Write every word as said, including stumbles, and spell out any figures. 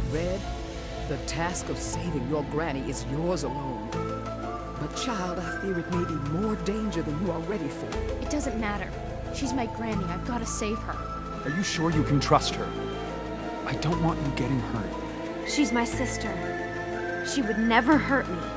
Red, the task of saving your granny is yours alone. But child, I fear it may be more danger than you are ready for. It doesn't matter. She's my granny. I've got to save her. Are you sure you can trust her? I don't want you getting hurt. She's my sister. She would never hurt me.